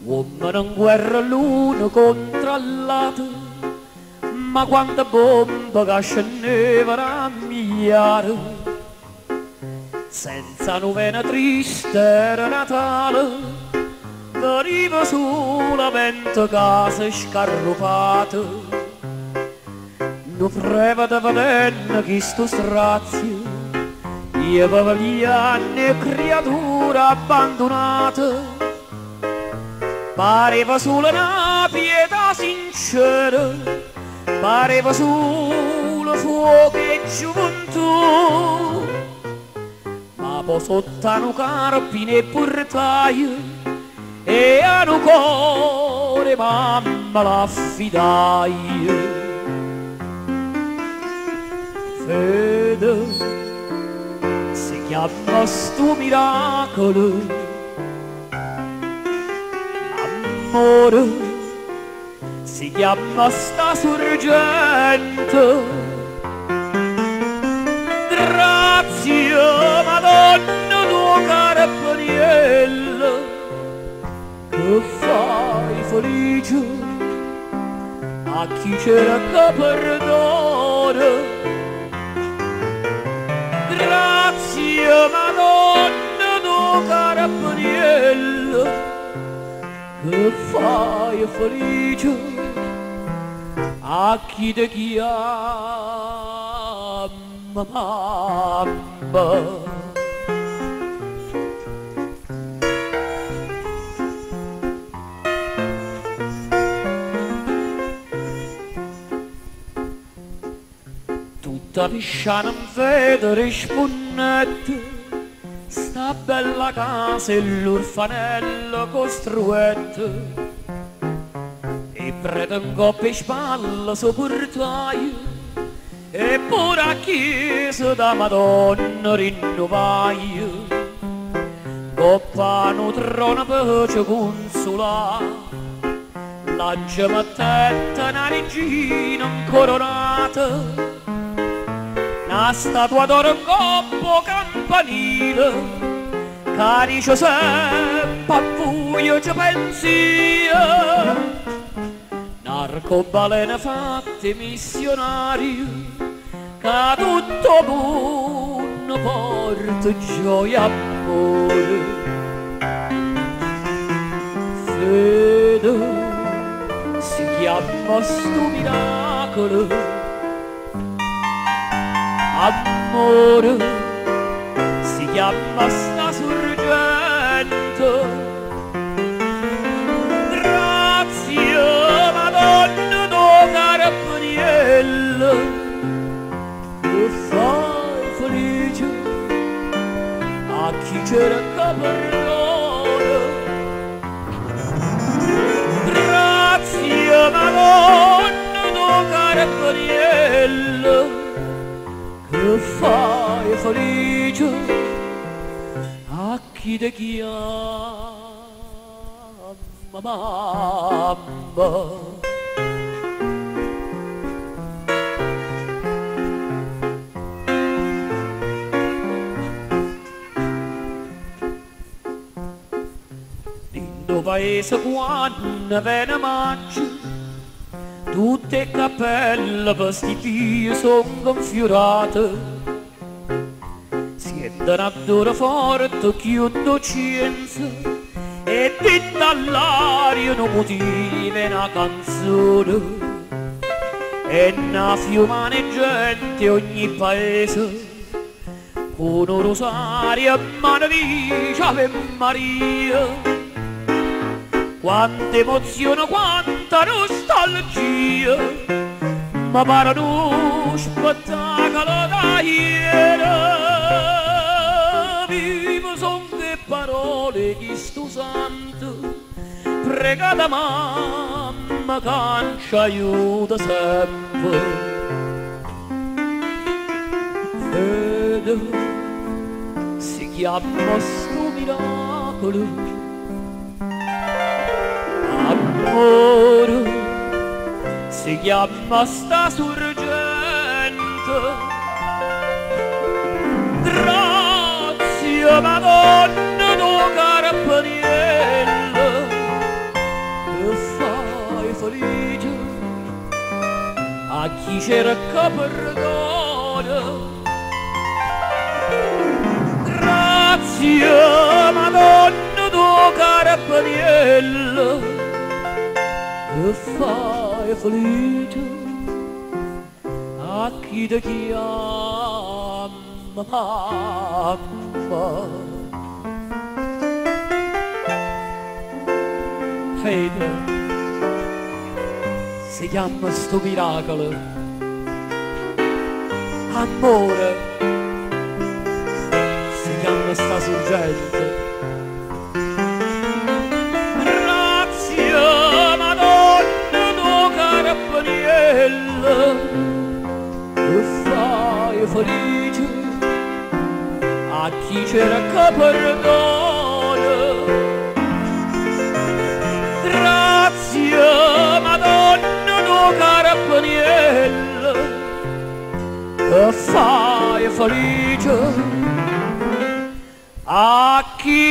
Uomini in guerra l'uno contro l'altro, ma quante bombe che scendevano a migliaia. Senza novena triste era Natale, veniva solamente case scarrupate. Non freva da vedere chi sto strazio, io avevo gli anni e creature abbandonate. Pareva solo una pietà sincera, pareva solo fuoco e gioventù. Ma poi sotto hanno carpine e portaie e hanno cuore mamma l'affidai. Fede si chiama sto miracolo, amore si chiama sta sorgente. Grazie Madonna tua cara Paniella, che fai felice a chi cerca perdono. Grazie Madonna tua cara Paniella, che fai felice a chi ti chiama mamma. Tutta pisciana in vedere spunnette, sta bella casa e l'orfanello costruette, e prete in coppia e spalla so portaio, e pure a chiesa da Madonna rinnovaio. Coppano trona pace consola, lancia mattetta una regina incoronata, una statua d'oro in coppo campanile, carice sempre a buio ci pensia. Narcobalene fatte missionario, che tutto mondo porta gioia e amore. Fede si chiama sto miracolo, amore si chiama sta sorgente. Grazie Madonna tua cara Paniella, che fai felice a chi cerca perdono. Grazie Madonna tua cara Paniella, che fai felice a chi ti chiama mamma. Nel paese quando viene maggio, tutte le cappelle vestiti sono infiorate. Siendono a dura forte chiudo cienza, e dall'aria non motivi una canzone. E una fiumane gente ogni paese, con un rosario in mano dice Ave Maria. Quanta emozione, quanta nostalgia, ma pare uno spettacolo da ieri. Vivo son che parole di sto santo, prega da mamma che ci aiuta sempre. Fede si chiama sto miracolo, amore si chiama sta sorgente. Grazie Madonna tua cara Paniella, chi cerca perdono. Grazie Madonna tuo cara paniella, che fai felice a chi ti chiama mamma. Fede si chiama sto miracolo, amore si chiama sta sorgente. Grazie Madonna tuo cara paniella, che fai felice a chi cerca perdono. Grazie Madonna tuo cara paniella, che fai felice a chi